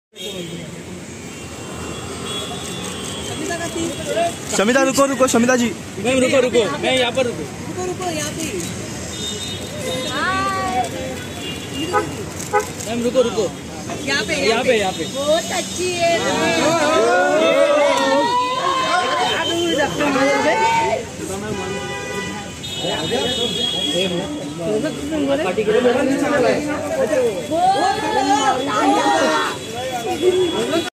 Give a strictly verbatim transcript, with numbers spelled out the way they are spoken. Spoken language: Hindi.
शमिता रुको रुको शमिता जी मैम रुको रुको मैं यहाँ पर रुको रुको रुको यहाँ पे मैम रुको रुको यहाँ पे यहाँ पे यहाँ पे बहुत अच्छी है।